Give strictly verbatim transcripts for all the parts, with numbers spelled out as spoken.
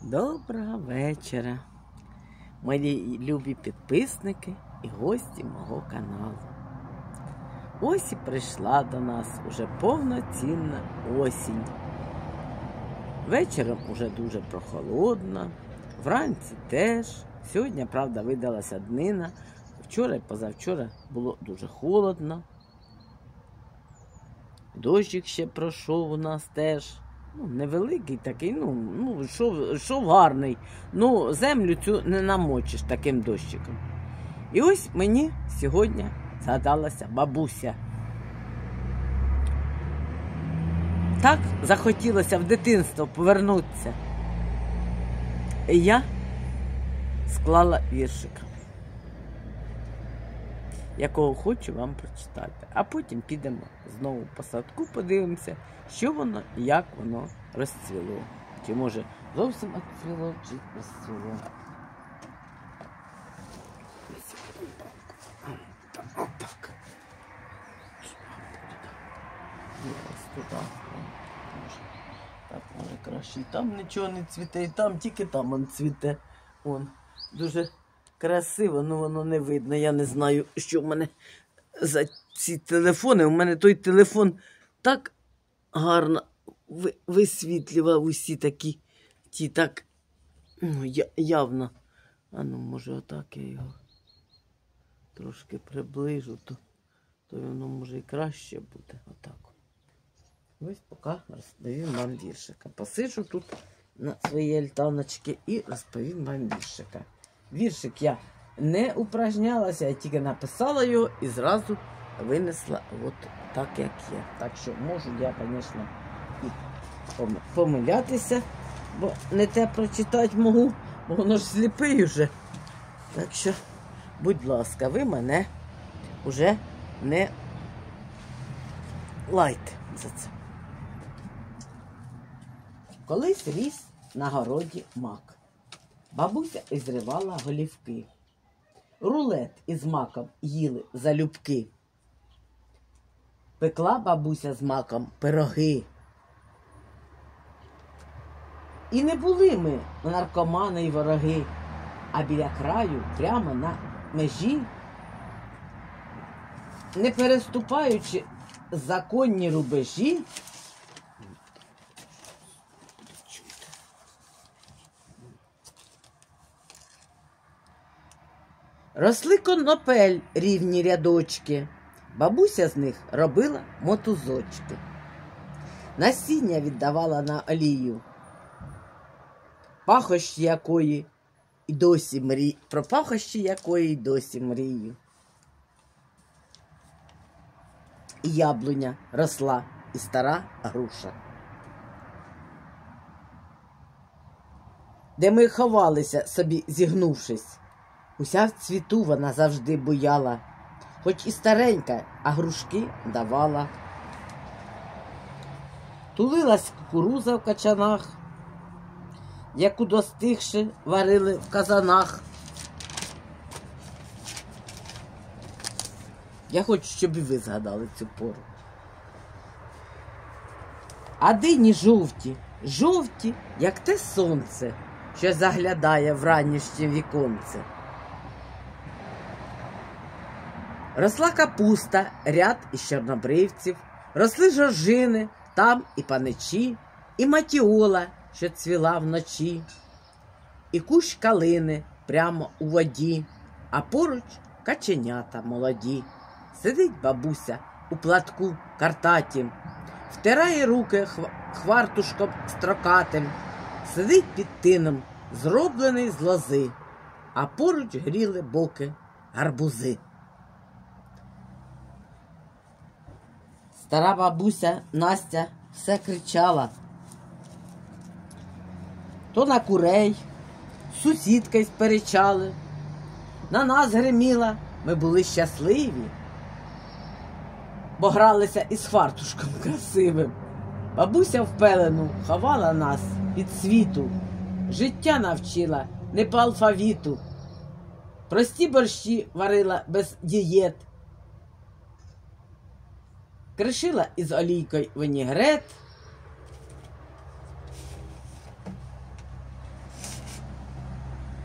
Доброго вечора, мої любі підписники і гості мого каналу. Ось і прийшла до нас уже повноцінна осінь. Вечором уже дуже прохолодно, вранці теж. Сьогодні, правда, видалася днина. Вчора і позавчора було дуже холодно. Дощик ще пройшов у нас теж. Ну, невеликий такий, ну, ну йшов, йшов гарний. Ну, землю цю не намочиш таким дощиком. І ось мені сьогодні згадалася бабуся. Так захотілося в дитинство повернутися. І я склала віршика, якого хочу вам прочитати. А потім підемо знову по садку, подивимося, що воно і як воно розцвіло. Чи може зовсім відцвіло, чи розцвіло. Отак. Ось туди. Так, може краще. І там нічого не цвіте, і там, тільки там он цвіте. Вон. Дуже красиво, але воно не видно. Я не знаю, що в мене за ці телефони. У мене той телефон так гарно висвітлював усі такі, ті так, ну, явно. А ну, може, отак я його трошки приближу, то, то воно може і краще буде. Отак. Ось поки розповім вам віршика. Посиджу тут на своїй альтаночці і розповім вам віршика. Віршик я не упражнялася, я тільки написала його і зразу винесла от так, як є. Так що можу я, звісно, і помилятися, бо не те прочитати можу, бо воно ж сліпий вже. Так що, будь ласка, ви мене вже не лайте за це. Колись ріс на городі мак. Бабуся ізривала голівки. Рулет із маком їли залюбки. Пекла бабуся з маком пироги. І не були ми наркомани й вороги, а біля краю, прямо на межі, не переступаючи законні рубежі, росли конопель рівні рядочки, бабуся з них робила мотузочки. Насіння віддавала на олію, пахощі якої і досі мрію, про пахощі якої й досі мрію. І яблуня росла, і стара груша. Де ми ховалися собі, зігнувшись, уся в цвіту вона завжди буяла, хоч і старенька, а грушки давала. Тулилась кукуруза в качанах, яку достигши варили в казанах. Я хочу, щоб і ви згадали цю пору. А дині жовті, жовті, як те сонце, що заглядає в ранішнє віконце. Росла капуста, ряд із чорнобривців, росли жоржини, там і паничі, і матіола, що цвіла вночі, і кущ калини прямо у воді, а поруч каченята молоді. Сидить бабуся у платку картатім, втирає руки хвартушком строкатим, сидить під тином, зроблений з лози, а поруч гріли боки гарбузи. Стара бабуся Настя все кричала. То на курей, сусідка й сперечали. На нас гриміла, ми були щасливі, бо гралися із фартушком красивим. Бабуся в пелену ховала нас від світу, життя навчила не по алфавіту. Прості борщі варила без дієт, кришила із олійкою винігрет,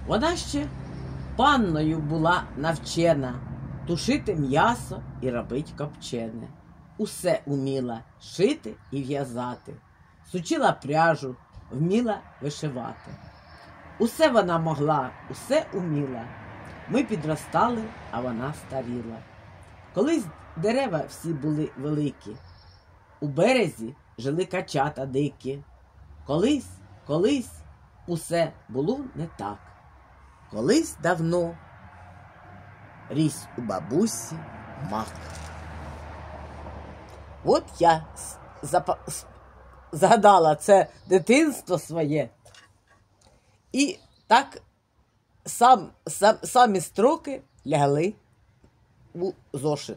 Вона ще панною була навчена тушити м'ясо і робить копчене. Усе уміла шити і в'язати, сучила пряжу, вміла вишивати. Усе вона могла, усе уміла. Ми підростали, а вона старіла. Колись дерева всі були великі, у березі жили качата дикі. Колись, колись усе було не так. Колись давно ріс у бабусі мак. От я згадала це дитинство своє. І так сам, сам, самі строки лягли у зошит.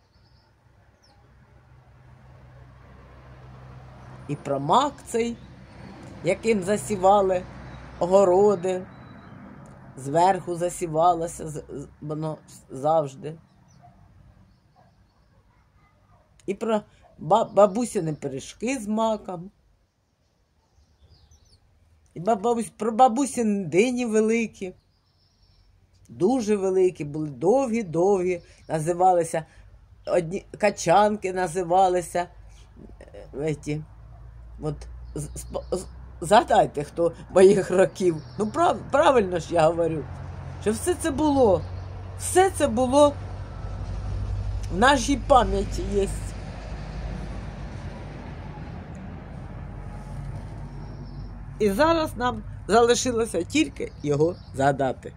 І про мак цей, яким засівали огороди, зверху засівалося воно завжди. І про бабусіни пиріжки з маком. І бабусь, про бабусіни дині великі, дуже великі, були довгі-довгі, називалися, одні качанки називалися. Еті, от, згадайте, хто моїх років. Ну, прав, правильно ж я говорю, що все це було, все це було в нашій пам'яті є. І зараз нам залишилося тільки його згадати.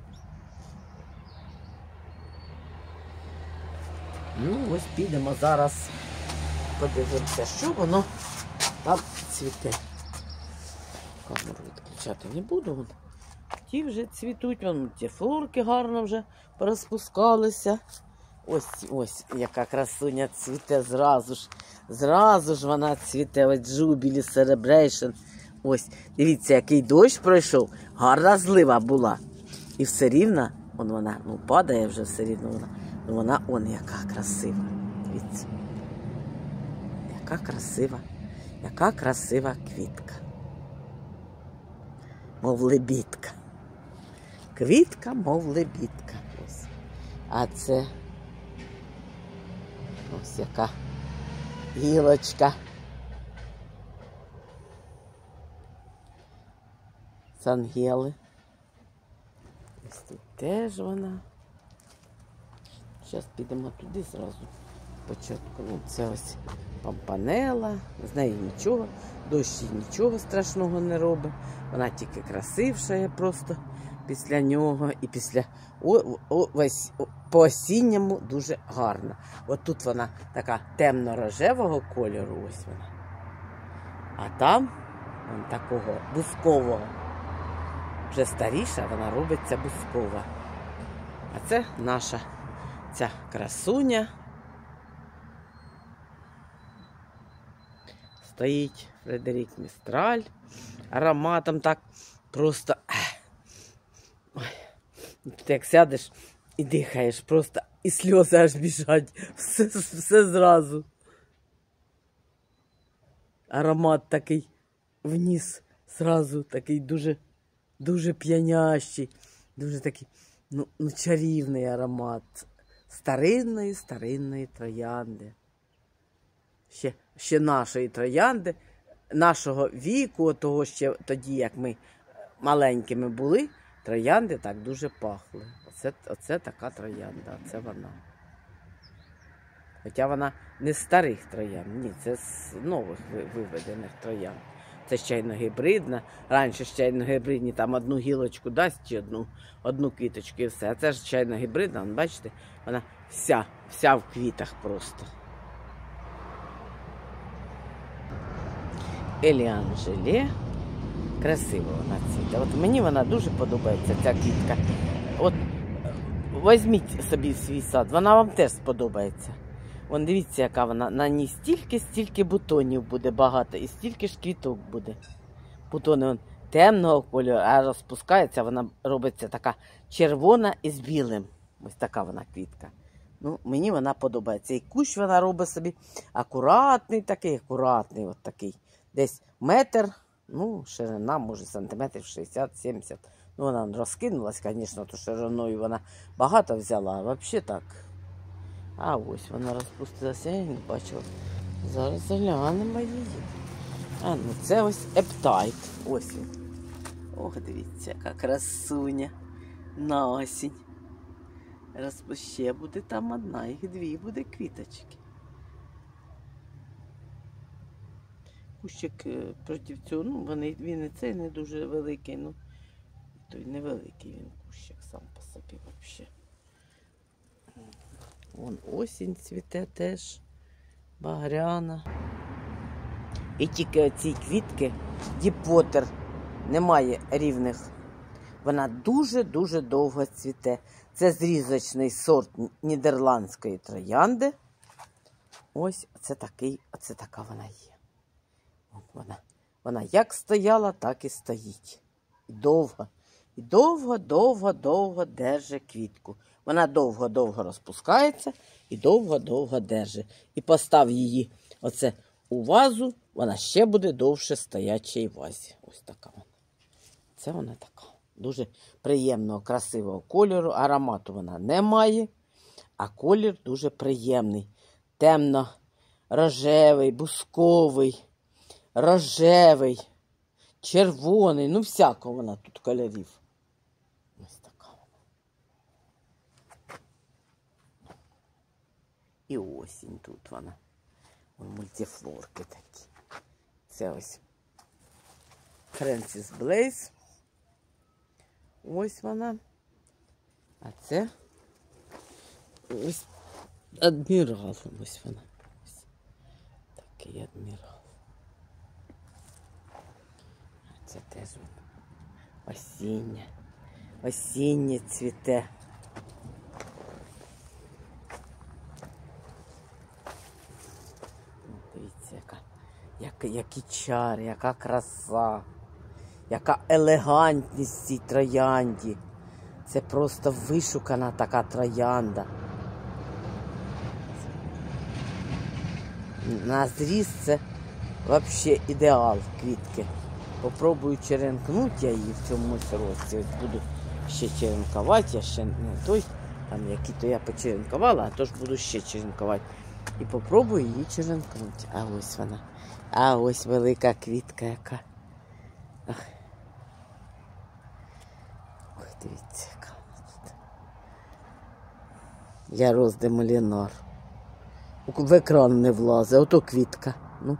Ну, ось підемо зараз, подивимося, що воно там цвіте. Камеру відключати не буду. Ті вже цвітуть, вон, ті флорки гарно вже порозпускалися. Ось, ось, яка красуня цвіте зразу ж. Зразу ж вона цвіте, ось Jubilee Celebration. Ось, дивіться, який дощ пройшов, гарна злива була. І все рівно, он вона, ну падає вже все рівно вона, ну вона, он яка красива. Дивіться. Яка красива, яка красива квітка. Мов лебідка. Квітка, мов лебідка. Ось. А це ось яка гілочка. Ангели. Ось тут теж вона. Зараз підемо туди зразу. Спочатку. Ну, це ось пампанела. З неї нічого. Дощ нічого страшного не робить. Вона тільки красивша просто після нього. І після о, о, ось, о, по осінньому дуже гарна. От тут вона така темно-рожевого кольору. Ось вона. А там вон такого бускового. Вже старіша, вона робиться бускова. А це наша ця красуня. Стоїть Фредерік Містраль. Ароматом так просто... Ой. Ти як сядеш і дихаєш, просто і сльози аж біжать. Все, все зразу. Аромат такий вниз, зразу такий дуже... Дуже п'янящий, дуже такий, ну, ну, чарівний аромат старинної, старинної троянди. Ще, ще нашої троянди, нашого віку, того ще тоді, як ми маленькими були, троянди так дуже пахли. Оце, оце така троянда, оце вона. Хоча вона не з старих троянд, ні, це з нових виведених троянд. Це чайно-гібридна. Раніше чайно-гібридні там одну гілочку дасть чи одну, одну квіточку і все. А це ж чайно-гібридна, бачите, вона вся, вся в квітах просто. Еліан Желе. Красиво вона цвіте. От мені вона дуже подобається, ця квітка. От візьміть собі свій сад, вона вам теж сподобається. Вон дивіться, яка вона, на ній стільки-стільки бутонів буде багато і стільки ж квіток буде. Бутони вон темного кольору, а розпускається, вона робиться така червона із білим. Ось така вона квітка. Ну, мені вона подобається. І кущ вона робить собі акуратний такий, акуратний от такий. Десь метр, ну, ширина, може, сантиметрів шістдесят-сімдесят. Ну, вона розкинулась, звісно, то шириною вона багато взяла, а взагалі так. А ось вона розпустилася, я не бачила. Зараз заглянемо її. А, ну це ось ептайт. Ось він. Ох, дивіться, яка красуня. На осінь. Ще буде там одна, їх дві буде квіточки. Кущик проти цього, ну, вони, він і цей не дуже великий, ну, той невеликий він кущик сам по собі взагалі. Вон осінь цвіте теж, багряна. І тільки оці квітки, Діпотер, немає рівних. Вона дуже-дуже довго цвіте. Це зрізочний сорт нідерландської троянди. Ось це такий, оце така вона є. Вона, вона як стояла, так і стоїть. І довго, і довго-довго-довго держить квітку. Вона довго-довго розпускається і довго-довго держить. І постав її оце у вазу, вона ще буде довше стоячій вазі. Ось така вона. Це вона така. Дуже приємного, красивого кольору. Аромату вона не має, а колір дуже приємний. Темно-рожевий, бусковий, рожевий, червоний. Ну, всякого вона тут кольорів. Ось така вона. І осінь тут вона. Мультифлорки такі. Це ось Френсіс Блейз. Ось вона. А це ось адмірал. Ось вона. Ось такий адмірал. А це теж осіння. Осіннє цвіте. Дивіться, яка, яка, які чари, яка краса. Яка елегантність в цій троянді. Це просто вишукана така троянда. На зріз це взагалі ідеал квітки. Попробую черенкнути я її в цьому році. Ось буду ще черенкувати. Я ще не той, там які то я почеренкувала, а тож буду ще черенкувати. І попробую її черенкнути. А ось вона. А ось велика квітка яка. Ах. Ой, дивіться, яка вона тут. Я Роз Молінар. В екран не влазить, ото квітка. Ну.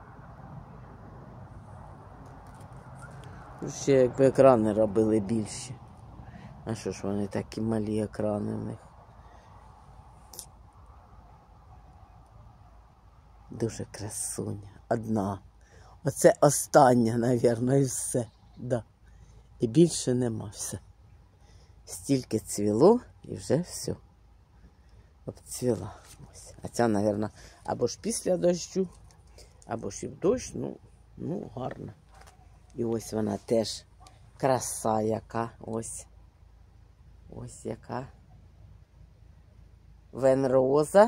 Ще якби екрани робили більші. А що ж вони такі малі екрани в них? Дуже красуня. Одна. Оце остання, мабуть, і все. Да. І більше нема все. Стільки цвіло і вже все. Обцвіла. Ось. А ця, мабуть, або ж після дощу, або ж і в дощ, ну, ну гарно. І ось вона теж краса яка. Ось. Ось яка. Венроза.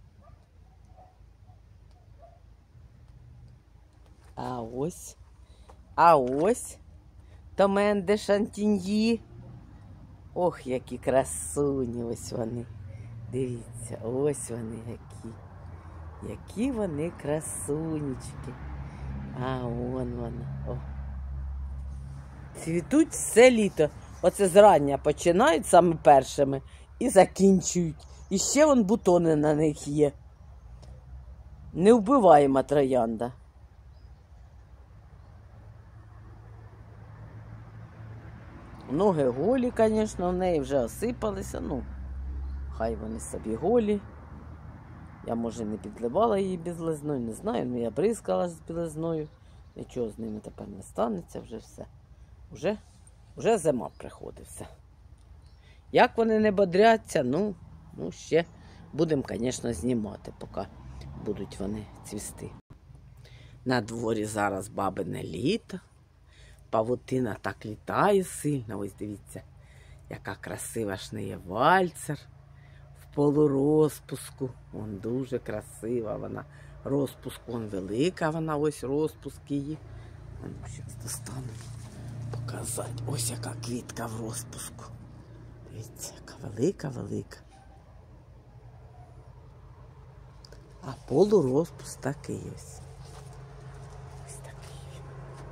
А ось. А ось. Томен де Шантіньї. Ох, які красуні ось вони. Дивіться, ось вони які. Які вони красунечки. А вон вона. О. Цвітуть все літо. Оце зрання починають саме першими і закінчують. І ще вон бутони на них є. Невбиваєма троянда. Ноги голі, звісно, в неї вже осипалися. Ну, хай вони собі голі. Я, може, не підливала її білизною, не знаю, але я бризкала з білизною. Нічого з ними тепер не станеться, вже все. Вже, вже зима приходить все. Як вони не бодряться, ну, ну ще будемо, звісно, знімати, поки будуть вони цвісти. На дворі зараз бабине літо. Павутина так літає сильно. Ось дивіться, яка красива шниє вальцер. В полурозпуску. Вон дуже красива вона. Розпуск, вон велика вона, ось розпуск її. Ну, зараз достану. показати. Ось яка квітка в розпуску. Дивіться, яка велика-велика. А полурозпуск такий ось. Ось такий він.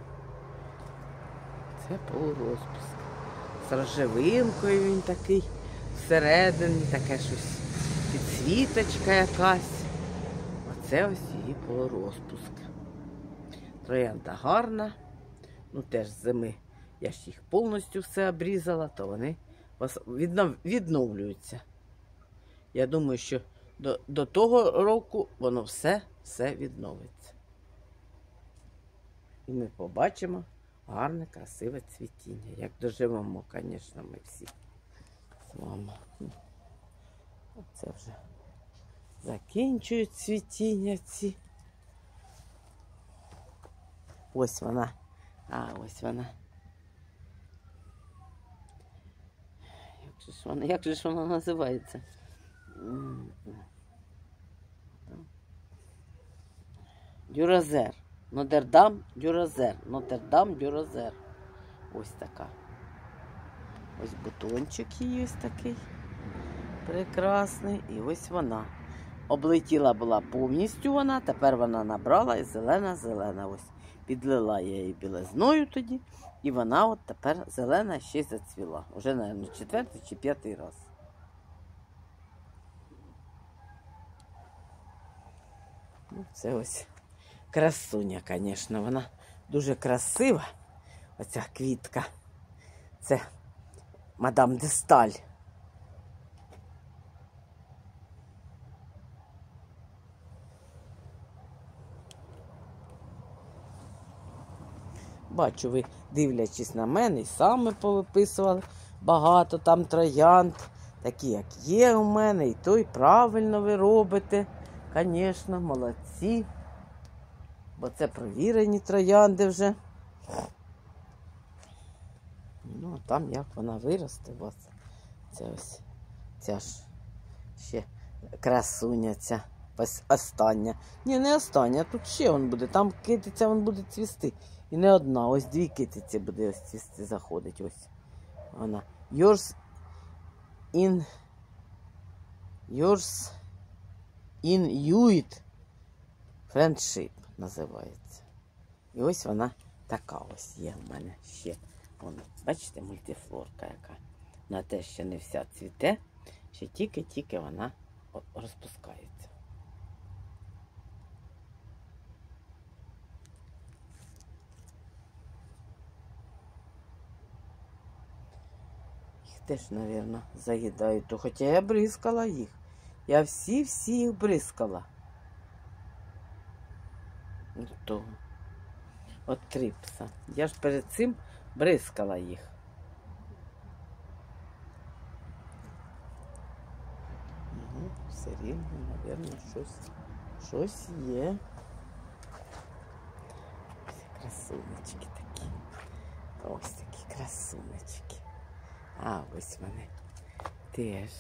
Це полурозпуск. З рожевинкою він такий. Всередині таке щось. Підсвіточка якась. Оце ось її полурозпуск. Троянда гарна. Ну теж з зими я ж їх повністю все обрізала, то вони відновлюються. Я думаю, що до, до того року воно все, все відновиться. І ми побачимо гарне, красиве цвітіння. Як доживемо, звісно, ми всі з вами. Оце вже закінчують цвітіння ці. Ось вона. А, ось вона. Як же ж вона, як же ж вона називається? Дюрозер. Нотр-Дам Дюрозер. Нотр-Дам Дюрозер. Ось така. Ось бутончик її ось такий. Прекрасний. І ось вона. Облетіла була повністю вона, тепер вона набрала і зелена-зелена. Ось. Підлила я її білизною тоді. І вона от тепер зелена ще й зацвіла. Уже, мабуть, четвертий чи п'ятий раз. Ну, це ось красуня, звісно. Вона дуже красива. Оця квітка. Це мадам де Сталь. Бачу, ви, дивлячись на мене, і саме повиписували багато там троянд, такі, як є у мене, і то, і правильно ви робите. Звісно, молодці. Бо це провірені троянди вже. Ну, а там як вона виросте у вас. Це ось, ця ж ще красуня ця. Ось остання. Ні, не остання, тут ще він буде. Там китиця, він буде цвісти. І не одна, ось дві китиці буде ось цвісти, заходить. Ось вона. Yours in Yours in Youth Friendship називається. І ось вона така ось є в мене ще. Вон, бачите, мультифлорка яка. Вона теж ще не вся цвіте, ще тільки-тільки вона розпускається. Теж, мабуть, заїдають. То хоча я бризкала їх. Я всі-всі їх бризкала. От того. От трипса. Я ж перед цим бризкала їх. Угу, все рівно, мабуть, щось, щось є. Ось красунечки такі. Ось такі красунечки. А ось вони теж,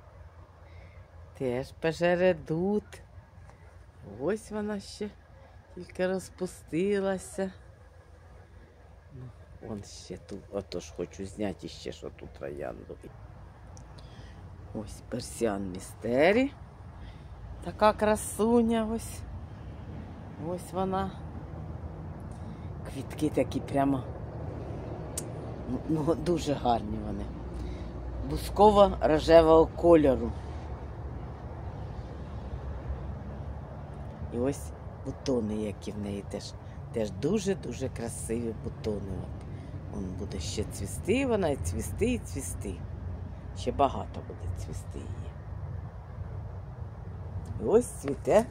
теж пожередуть. Ось вона ще тільки розпустилася. Ну, вон ще тут, отож хочу зняти ще що тут троянду. Ось Персіан Містері. Така красуня ось. Ось вона. Квітки такі прямо. Ну, дуже гарні вони. Бусково-рожевого кольору. І ось бутони, які в неї теж. Теж дуже-дуже красиві бутони. Вон буде ще цвісти, вона і цвісти, і цвісти. Ще багато буде цвісти її. І ось цвіте.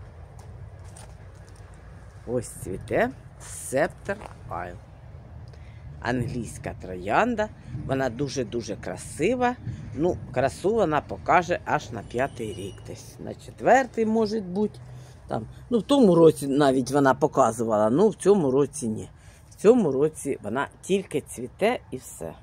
Ось цвіте Scepter Isle. Англійська троянда. Вона дуже-дуже красива. Ну, красу вона покаже аж на п'ятий рік десь. На четвертий, може бути. Там. Ну, в тому році навіть вона показувала, ну, в цьому році ні. В цьому році вона тільки цвіте і все.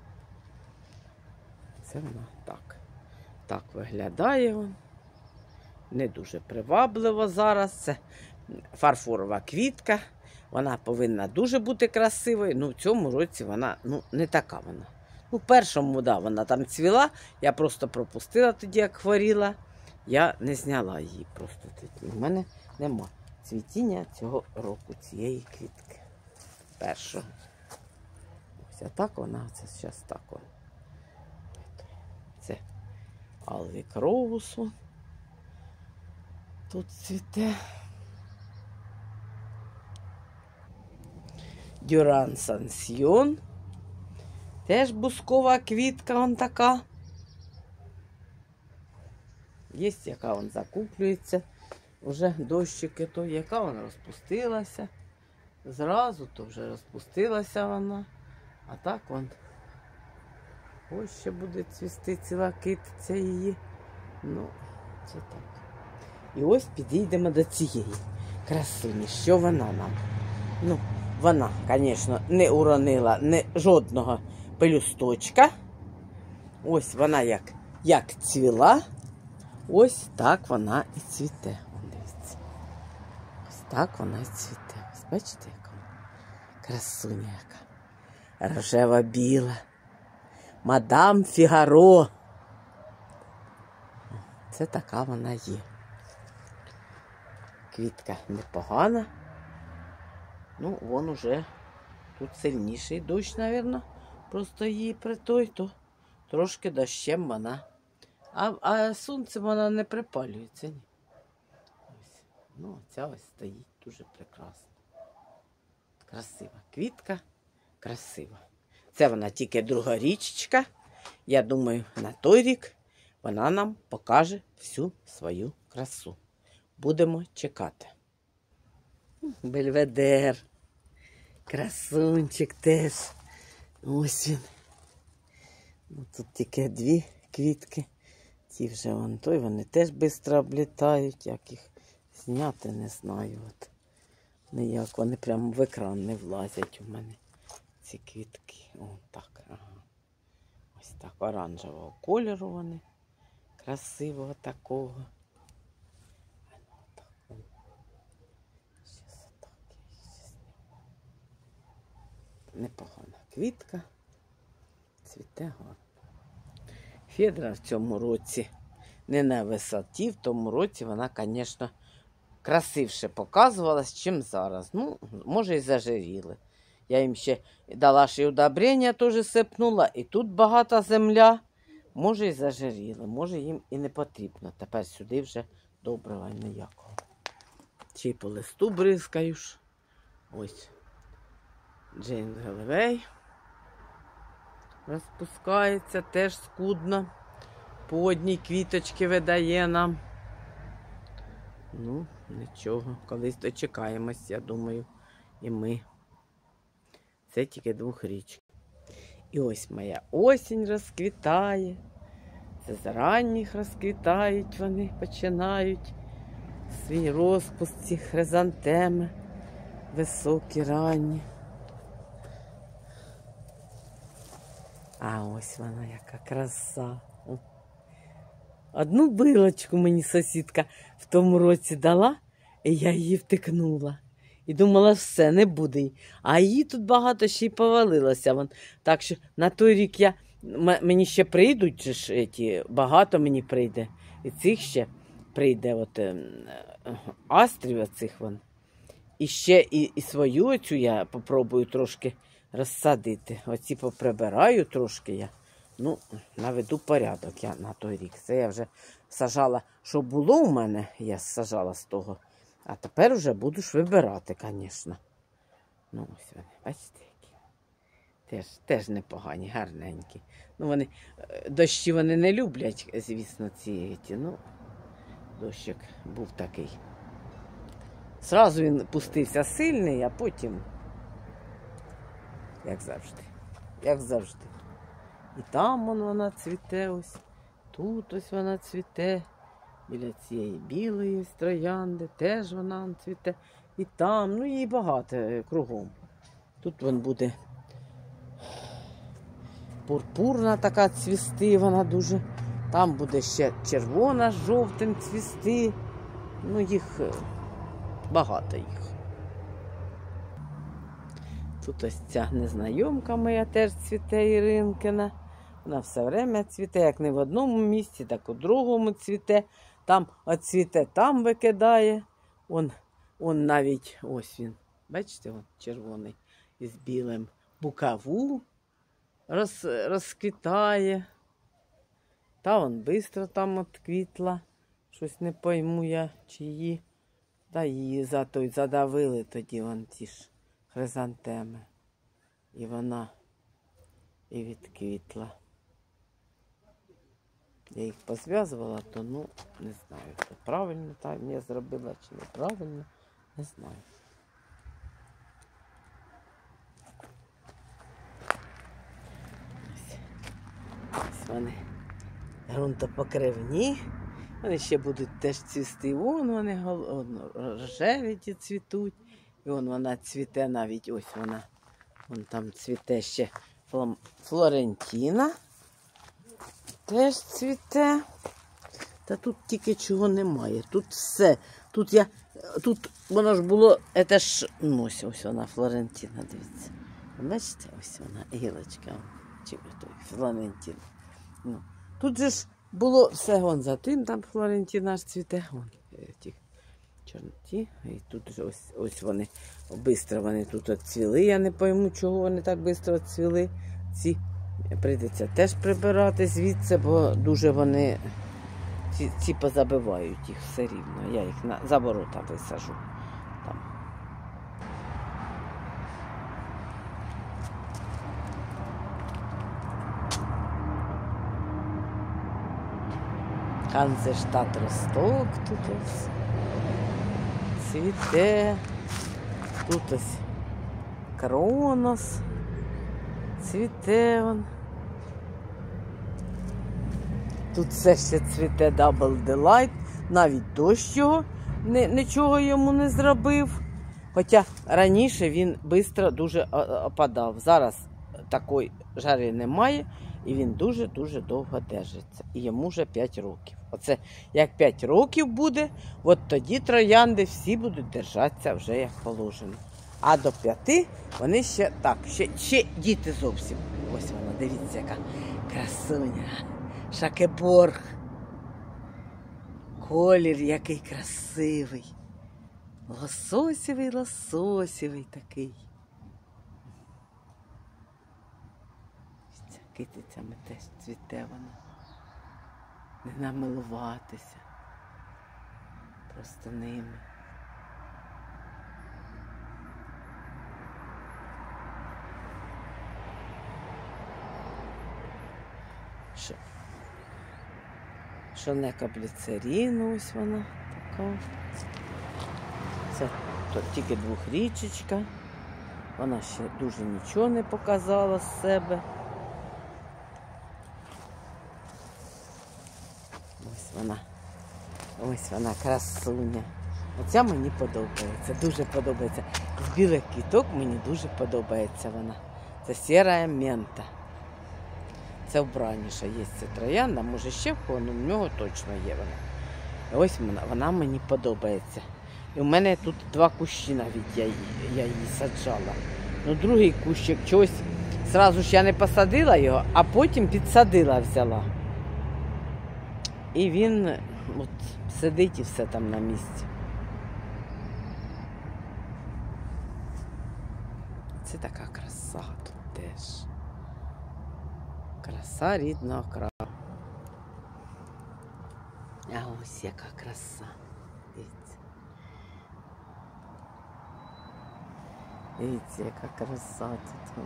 Це вона так. Так виглядає. Не дуже привабливо зараз. Це фарфорова квітка. Вона повинна дуже бути красивою, ну в цьому році вона ну, не така вона. Ну, в першому, да, вона там цвіла, я просто пропустила тоді, як хворіла. Я не зняла її просто тоді. У мене нема цвітіння цього року, цієї квітки. Першого. Ось а так вона, це зараз так вона. Це Алвік Роуз. Тут цвіте. Дюран Сансьйон. Теж бускова квітка, вон така. Є, яка вон закуплюється. Уже дощики, то яка вона розпустилася. Зразу то вже розпустилася вона. А так вон. Ось ще буде цвісти ціла китиця її. Ну, це так. І ось підійдемо до цієї красуні. Що вона нам? Ну, вона, звісно, не уронила не жодного пелюсточка. Ось вона як, як цвіла. Ось так вона і цвіте. Дивіться. Ось так вона і цвіте. Ось бачите, яка вона? Красуня яка. Рожева-біла. Мадам Фігаро. Це така вона є. Квітка непогана. Ну, вон уже тут сильніший дощ, мабуть. Просто її при той, то трошки дощем вона. А, а сонцем вона не припалюється. Ні. Ось. Ну, ця ось стоїть дуже прекрасно. Красива квітка, красива. Це вона тільки друга річечка. Я думаю, на той рік вона нам покаже всю свою красу. Будемо чекати. Бельведер. Красунчик теж. Ось він. Ну, тут тільки дві квітки. Ті вже вон той, вони теж швидко облітають. Як їх зняти, не знаю. От. Ніяк, вони прямо в екран не влазять у мене. Ці квітки. О, так, ага. Ось так, оранжевого кольору вони. Красивого такого. Непогана квітка. Цвіте гарно. Федра в цьому році не на висоті. В тому році вона, звісно, красивше показувалась, чим зараз. Ну, може і зажиріли. Я їм ще дала ще удобрення, теж сипнула. І тут багата земля. Може і зажиріли. Може їм і не потрібно. Тепер сюди вже добрива ніякого. Чи по листу бризкаю ж. Ось. Джейн Гелевей розпускається, теж скудно. По одній квіточці видає нам. Ну, нічого, колись дочекаємось, я думаю, і ми. Це тільки двохрічка. І ось моя осінь розквітає. Це з ранніх розквітають вони, починають свій розпуск, ці хризантеми, високі, ранні. А ось вона, яка краса. Одну билочку мені сусідка в тому році дала, і я її втикнула. І думала, все, не буде її. А її тут багато ще й повалилося. Вон. Так що на той рік я, мені ще прийдуть, чи ж, еті, багато мені прийде. І цих ще прийде от, е, астрів оцих вон. І ще і, і свою оцю я попробую трошки розсадити. Оці поприбираю трошки я. Ну, наведу порядок я на той рік. Це я вже сажала, що було у мене, я сажала з того. А тепер вже буду ж вибирати, звісно. Ну, ось вони, бачите, які. Теж, теж непогані, гарненькі. Ну, вони, дощі вони не люблять, звісно, ці, ці. Ну, дощик був такий. Зразу він пустився сильний, а потім, як завжди, як завжди. І там вон вона цвіте ось, тут ось вона цвіте, біля цієї білої троянди, теж вона цвіте. І там, ну її багато кругом. Тут вон буде пурпурна така цвісти, вона дуже. Там буде ще червона з жовтим цвісти. Ну їх багато їх. Тут ось ця незнайомка моя теж цвіте, Іринкина. Вона все время цвіте, як не в одному місці, так у другому цвіте. Там оцвіте, там викидає. Он, он навіть, ось він, бачите, он червоний із білим. Букаву роз, розквітає. Та он швидко там отквітла. Щось не пойму я, чи її. Та її за той задавили тоді вон ті ж хризантеми. І вона і відквітла. Я їх позв'язувала, то, ну, не знаю, то правильно там я зробила чи неправильно, не знаю. Ось, ось вони ґрунтопокривні. Вони ще будуть теж цвісти. Вон вони рожеві ті цвітуть. І вон вона цвіте навіть, ось вона. Вон там цвіте ще Флорентіна. Теж цвіте. Та тут тільки чого немає. Тут все. Тут я, тут воно ж було, це ж, ну ось, ось вона Флорентіна, дивіться. Бачите, ось вона, гілочка. Чи той Флорентіна. Ну, тут же ж було все вон за тим, там Флорентіна ж цвіте. Вон, ті чорноті. І тут же ось, ось вони, швидко вони тут відцвіли. Я не пойму, чого вони так швидко відцвіли. Ці прийдеться теж прибирати звідси, бо дуже вони, ці, ці позабивають їх все рівно. Я їх на, за ворота висажу. Там. Канцештат Росток тут ось цвіте. Тут ось Кронос цвіте он. Тут все ще цвіте Double Delight. Навіть дощ його, нічого йому не зробив. Хоча раніше він швидко дуже опадав. Зараз такої жари немає. І він дуже-дуже довго держиться. І йому вже п'ять років. Оце як п'ять років буде, от тоді троянди всі будуть держатися вже як положено. А до п'яти вони ще так, ще, ще діти зовсім. Ось вона, дивіться, яка красуня. Шакеборг. Колір який красивий. Лососєвий, лососєвий такий. Китицями теж цвіте вона. Не намилуватися. Просто ними. Що? Шонека Бліцерін, ось вона така. Це то, тільки двохрічечка. Вона ще дуже нічого не показала з себе. Ось вона, ось вона, красуня. Оця мені подобається, дуже подобається. З білих квіток мені дуже подобається вона. Це сіра мента. Це вбраніша є, це троянда, може ще в кого, але в нього точно є вона. Ось вона, вона мені подобається. І в мене тут два кущі навіть, я її, я її саджала. Ну другий кущик чогось, зразу ж я не посадила його, а потім підсадила, взяла. І він от сидить і все там на місці. Це така краса тут теж. Краса рідного краю. А ось яка краса. Дивіться. Дивіться, яка краса тут.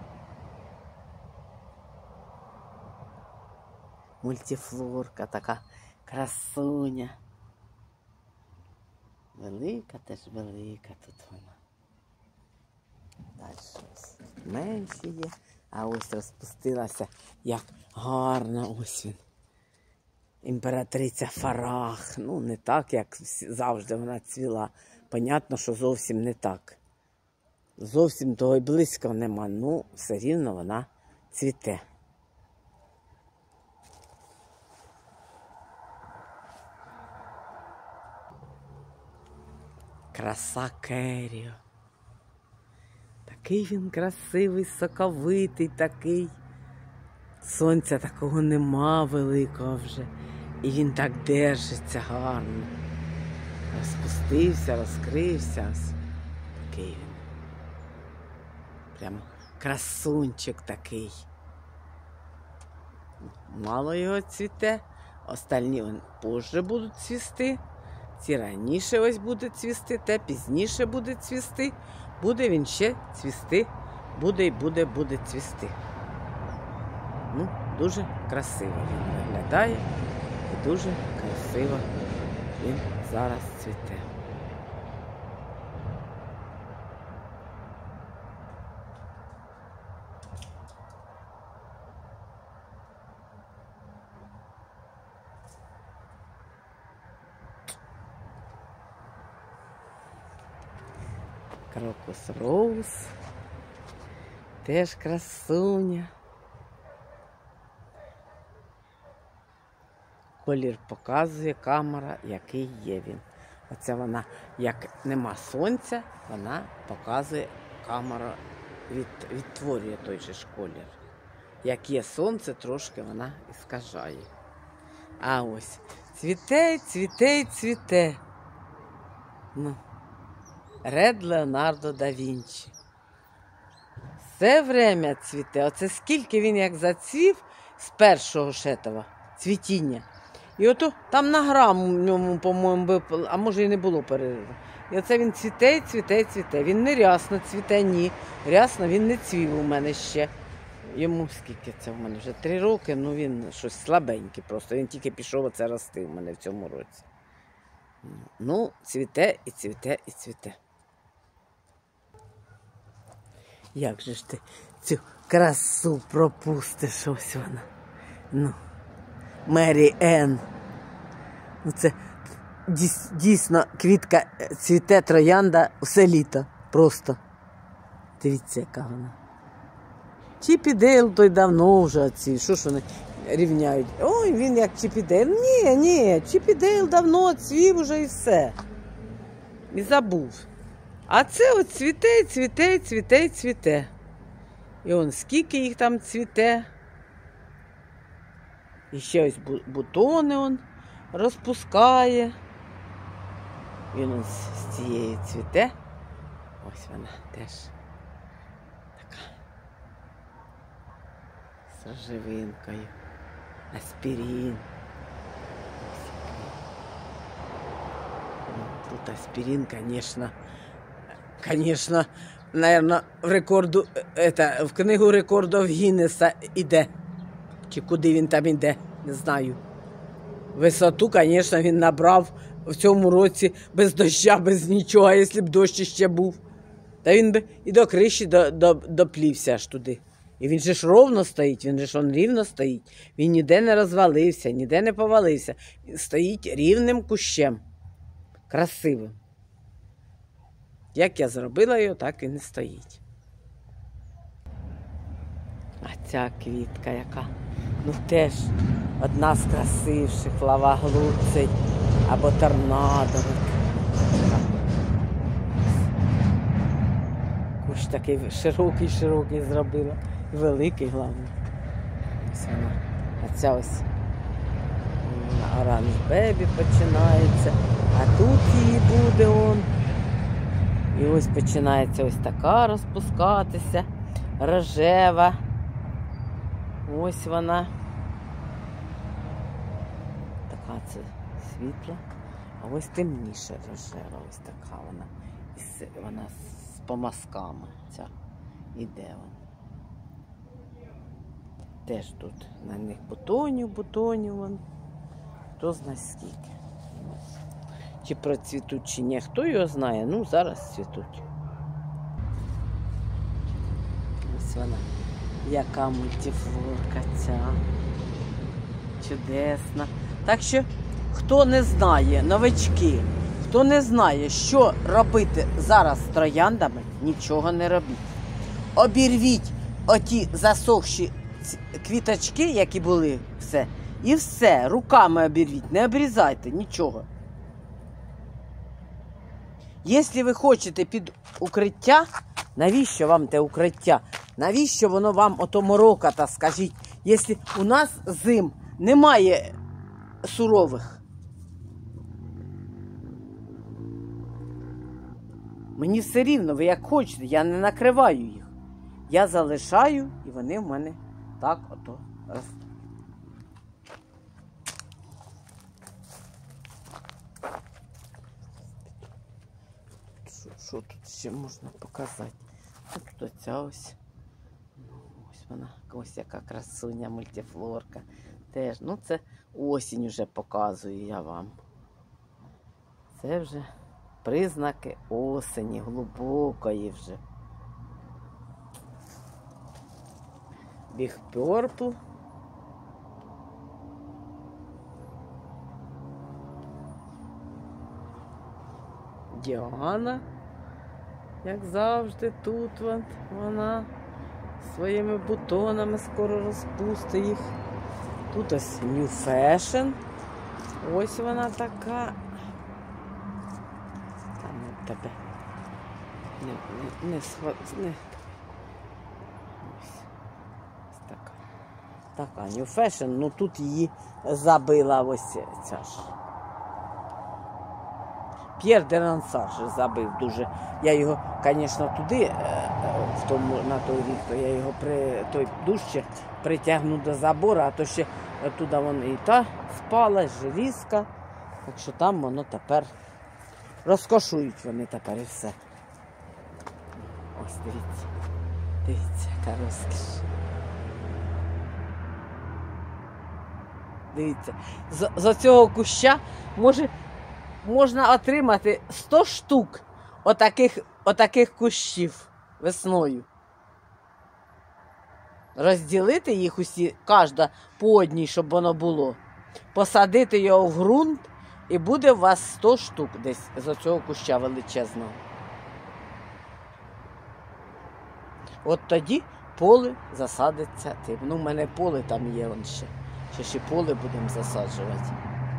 Мультифлорка така красуня. Велика теж велика тут вона. Далі ось менші є. А ось розпустилася, як гарно, ось він. Імператриця Фарах. Ну, не так, як завжди вона цвіла. Понятно, що зовсім не так. Зовсім того й близько нема. Ну, все рівно вона цвіте. Краса Керіо. Такий він красивий, соковитий такий. Сонця такого нема великого вже. І він так держиться гарно. Розпустився, розкрився. Такий він. Прямо красунчик такий. Мало його цвіте. Остальні вон позже будуть цвісти. Ці раніше ось буде цвісти, те пізніше буде цвісти. Буде він ще цвісти. Буде і буде, буде цвісти. Ну, дуже красиво він виглядає. І дуже красиво він зараз цвіте. Крокус Роуз. Теж красуня. Колір показує камера, який є він. Оце вона, як нема сонця, вона показує, камера від, відтворює той же ж колір. Як є сонце, трошки вона іскажає. А ось цвіте, цвіте, цвіте. Ну, Ред Леонардо да Вінчі. Все время цвіте. Оце скільки він як зацвів з першого шетова цвітіння. І ото там на грам у ньому, по-моєму, а може і не було перериву. І оце він цвіте, цвіте, цвіте. Він не рясно цвіте, ні. Рясно він не цвів у мене ще. Йому скільки це в мене? Вже три роки, ну він щось слабенький просто. Він тільки пішов оце рости в мене в цьому році. Ну, цвіте і цвіте і цвіте. Як же ж ти цю красу пропустиш, ось вона. Ну, Мері Енн. Ну, це дійсно квітка цвіте, троянда все літо. Просто. Дивіться, яка вона. Чіп і Дейл той давно вже оці. Що ж вони рівняють? Ой, він як Чіп і Дейл. Ні, ні, Чіп і Дейл давно цвів уже і все. І забув. А це от цвіте, цвіте, цвіте, цвіте. І он скільки їх там цвіте. І ще ось бутони он розпускає. Він ось з цієї цвіте. Ось вона теж така. З оживинкою. Аспірин. Тут аспирин, конечно, конечно, наверное, в рекорду, это, в книгу рекордів Гіннеса іде. Чи куди він там іде, не знаю. Висоту, конечно, він набрав в цьому році без доща, без нічого, а якщо б дощ ще був. Та він би і до криші до, до, доплівся аж туди. І він же ж ровно стоїть, він же ж он рівно стоїть. Він ніде не розвалився, ніде не повалився. Він стоїть рівним кущем. Красивим. Як я зробила його, так і не стоїть. А ця квітка яка, ну теж одна з красивших, лава глуцей або торнадовик. Кущ такий широкий-широкий зробила. Великий, головне. Ось вона. А ця ось оранж бебі починається. А тут її буде он. І ось починається ось така розпускатися. Рожева. Ось вона. Така це світла. А ось темніша рожева. Ось така вона. Вона з помазками. Ця іде вона. Теж тут на них бутонів, бутонів вон. Хто знає скільки. Чи процвітуть, чи ні, хто його знає, ну зараз цвітуть. Ось вона, яка мультифлорка ця. Чудесна. Так що, хто не знає, новички, хто не знає, що робити зараз з трояндами, нічого не робіть. Обірвіть оті засохші квіточки, які були, все, і все, руками обірвіть, не обрізайте, нічого. Якщо ви хочете під укриття, Навіщо вам те укриття? Навіщо воно вам ото мороката, скажіть? Якщо у нас зим немає сурових. Мені все рівно, ви як хочете, я не накриваю їх. Я залишаю, і вони в мене так ото ростуть. Що тут ще можна показати? Ось тут оця ось. Ну, ось вона, ось яка красуня, мультифлорка. Теж, ну це осінь вже показую я вам. Це вже признаки осені, глибокої вже. Big Purple. Діана, як завжди, тут от вона своїми бутонами скоро розпустить їх. Тут ось New Fashion. Ось вона така. Там от тебе не, не, не, схват... не... Ось. Ось така. Така New Fashion, ну тут її забила ось ця ж. П'єр де Рансар же забив дуже. Я його, звісно, туди, в тому, на той рік, то я його при той дужче притягну до забору, а то ще туди вон і та спала, желізка. Так що там воно тепер розкошують вони тепер і все. Ось дивіться. Дивіться, яка розкіш. Дивіться, з, з цього куща може можна отримати сто штук отаких, отаких кущів весною. Розділити їх усі, кожна по одній, щоб воно було. Посадити його в ґрунт, і буде у вас сто штук десь з цього куща величезного. От тоді поле засадиться тим. Ну, в мене поле там є он ще. Ще ще поле будемо засаджувати.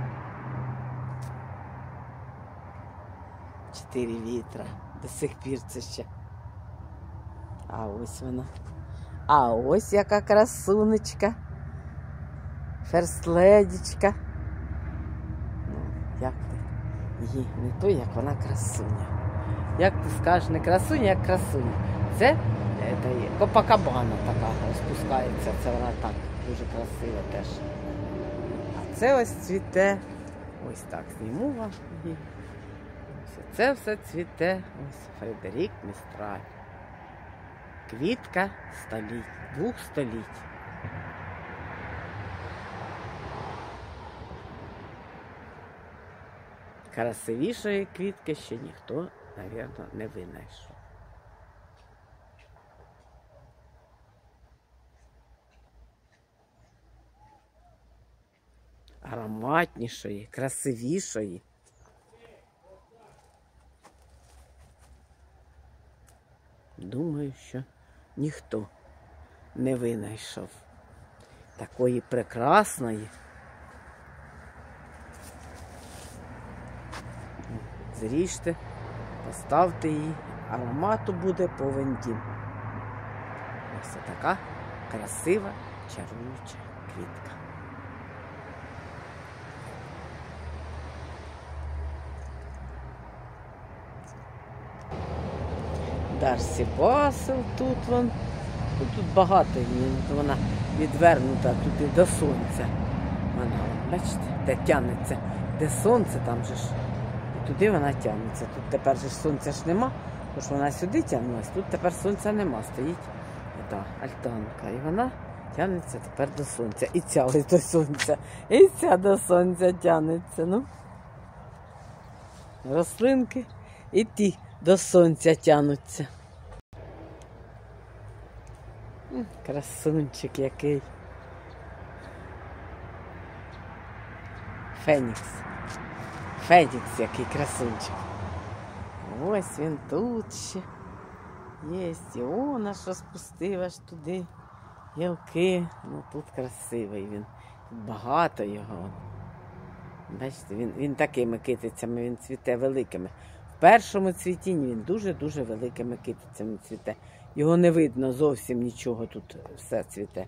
Чотири вітра. До сих пір це ще. А ось вона. А ось яка красунечка. Ферстледічка. Ну, як ти? Її не то, як вона красуня. Як ти скажеш, не красуня, як красуня. Це, це є Копакабана така розпускається. Це вона так дуже красива теж. А це ось цвіте. Ось так зніму вам її. Це все цвіте, ось Фредерік Містраль. Квітка століть, двох століть. Красивішої квітки ще ніхто, мабуть, не винайшов. Ароматнішої, красивішої. Думаю, що ніхто не винайшов такої прекрасної. Зріжте, поставте її, аромату буде повен дім. Ось така красива, чаруюча квітка. Дарсі Басел тут вон. Тут, тут багато її, вона відвернута туди до сонця. Вона, бачите, де тягнеться, де сонце, там же ж. І туди вона тягнеться. Тут тепер же ж сонця ж нема, тож вона сюди тягнулась, тут тепер сонця нема, стоїть та альтанка. І вона тягнеться тепер до сонця. І ця ось до сонця, і ця до сонця тягнеться. Ну. Рослинки і ті до сонця тянуться. Красунчик який. Фенікс. Фенікс який красунчик. Ось він тут ще. Єсть. І он аж розпустив аж туди гілки. Ну тут красивий він. Тут багато його. Бачите, він, він такими китицями, він цвіте великими. першому цвітінні він дуже-дуже великими китицями цвіте. Його не видно зовсім нічого, тут все цвіте.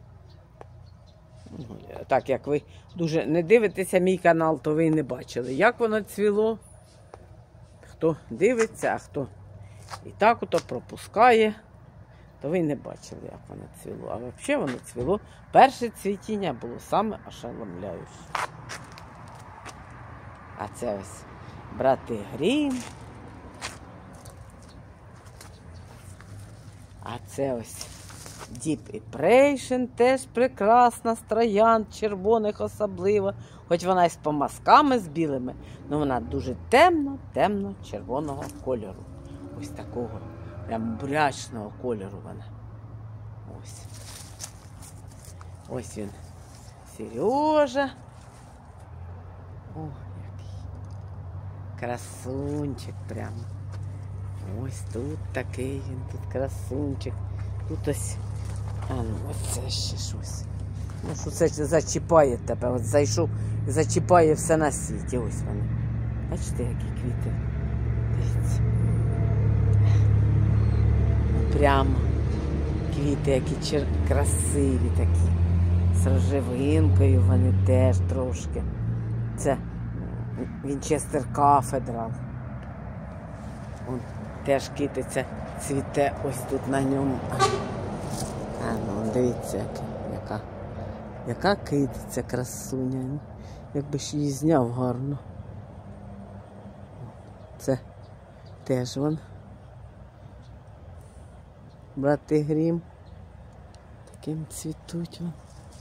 Так як ви дуже не дивитеся мій канал, то ви не бачили, як воно цвіло. Хто дивиться, а хто і так ото пропускає, то ви не бачили, як воно цвіло. А взагалі воно цвіло. Перше цвітіння було саме ошеломляюче. А це ось брати Грім. А це ось Deep Impression, теж прекрасна, з троянд, червоних особливо. Хоч вона і з помазками з білими, але вона дуже темно, темно-червоного кольору. Ось такого, прям бурячного кольору вона. Ось. Ось він. Сережа. О, який. Красунчик прямо. Ось тут такий він, тут красунчик. Тут ось, а ну, ось це ще щось. Ну, що це зачіпає тебе, от зайшов і зачіпає все на світі. Ось вони. Бачите, які квіти. Дивіться. Прямо квіти, які чер... красиві такі. З рожевинкою вони теж трошки. Це Вінчестер Кафедрал. Он теж китиця цвіте ось тут на ньому. А ну, дивіться, яка, яка, яка китиця красуня. Якби ж її зняв гарно. Це теж вон. Брати Грім. Таким цвітуть вон.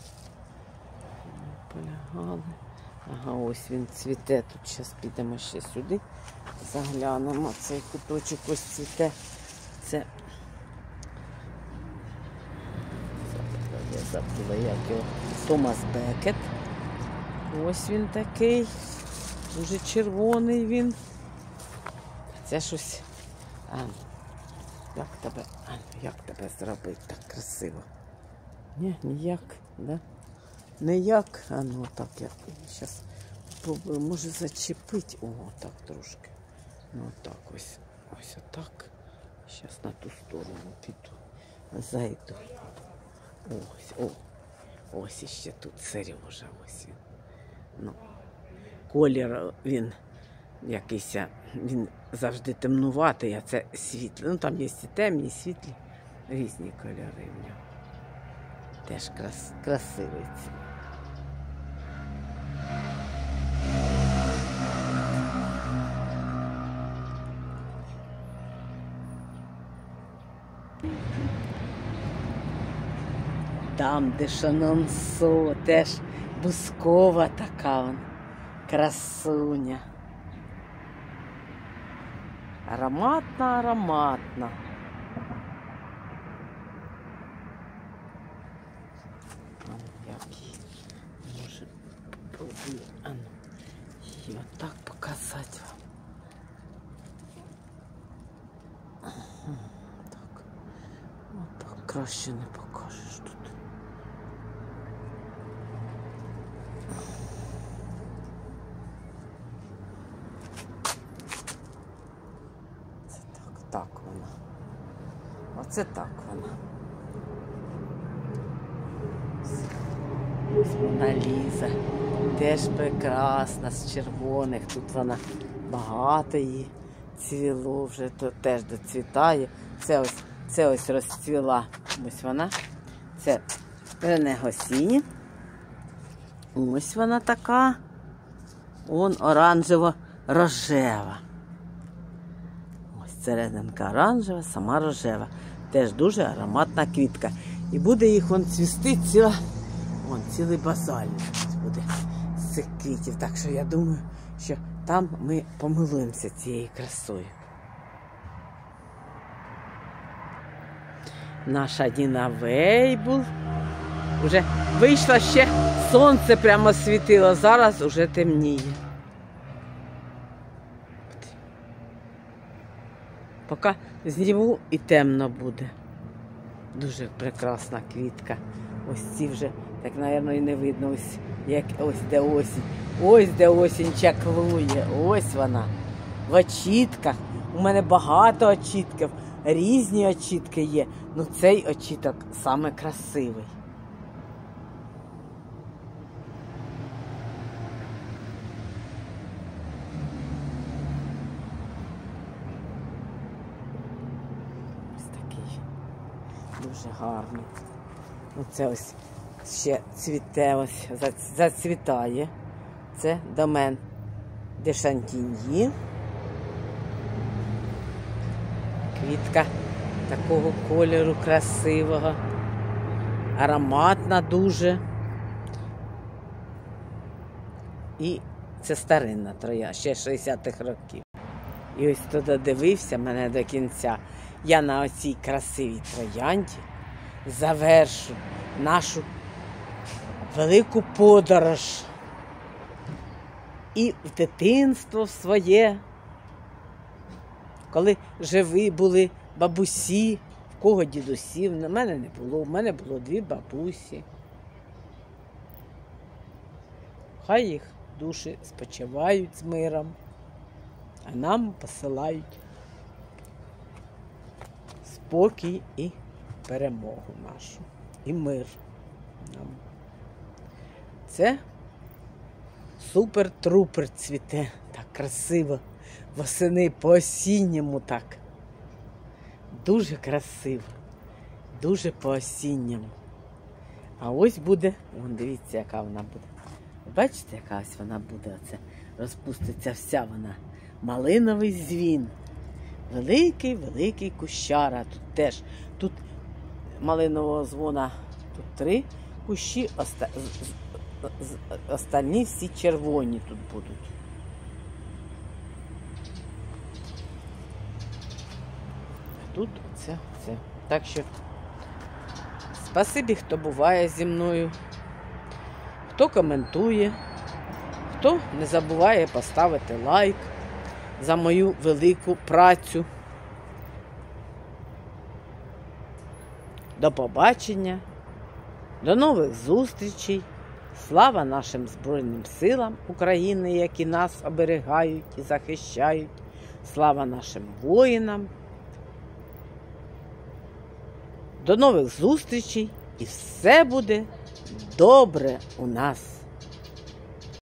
Полягали. Ага, ось він цвіте. Тут зараз підемо ще сюди. Заглянемо. Цей куточок ось цвіте. Це... Я забула, як його. Томас Бекет. Ось він такий. Дуже червоний він. Це щось... А, як тебе, а, як тебе зробити так красиво? Ні, ніяк, да? Не як, а ну так я зараз спробую, може зачепити. О, так трошки. Ну так ось, ось отак. Зараз на ту сторону піду, зайду. Ось, о, ось іще тут Сережа, ось він. Ну, колір він якийсь, він завжди темнуватий, а це світлий. Ну там є і темні, і світлі, різні кольори в нього. Теж крас, красивий. Там, де Шанонсо, теж бускова така вон, красуня. Ароматна, ароматна. Який. Може, попробую, а ну, її отак показати вам. Ага, так. Отак краще не покажеш тут. Так вона. Оце так вона. Ось Мона Ліза. Теж прекрасна, з червоних. Тут вона багато її цвіло вже, то теж доцвітає. Це ось, це ось розцвіла. Ось вона. Це Рене Госіні. Ось вона така. Он оранжево-рожева. Серединка оранжева, сама рожева. Теж дуже ароматна квітка. І буде їх вон цвісти ціла, вон цілий базаль буде з цих квітів. Так що я думаю, що там ми помилуємося цією красою. Наша Діна Вейбул. Уже вийшло, ще сонце прямо світило, зараз уже темніє. Поки зніму і темно буде. Дуже прекрасна квітка. Ось ці вже, так, мабуть, і не видно. Ось, як, ось де осінь. Ось де осінь чаклує. Ось вона. В очітках. У мене багато очітків, різні очітки є. Ну цей очіток саме красивий. Ось такий. Дуже гарний. Оце ось ще цвіте, ось зацвітає. Це домен де Шантіньї. Квітка такого кольору красивого, ароматна дуже. І це старинна троя, ще шістдесятих років. І ось хто додивився мене до кінця, я на оцій красивій троянді завершу нашу велику подорож. І в дитинство своє, коли живі були бабусі, в кого дідусів, на мене не було, в мене було дві бабусі. Хай їх душі спочивають з миром, а нам посилають спокій і перемогу нашу, і мир нам. Це супер-трупер цвіте, так красиво, восени по-осінньому так. Дуже красиво, дуже по-осінньому. А ось буде, вон дивіться, яка вона буде. Бачите, яка ось вона буде, оце розпуститься вся вона. Малиновий дзвін. Великий-великий кущара. Тут теж, тут малинового дзвона, тут три кущі, оста... остальні всі червоні тут будуть. А тут оце, оце. Так що спасибі, хто буває зі мною, хто коментує, хто не забуває поставити лайк за мою велику працю. До побачення, до нових зустрічей. Слава нашим Збройним силам України, які нас оберігають і захищають. Слава нашим воїнам. До нових зустрічей і все буде добре у нас.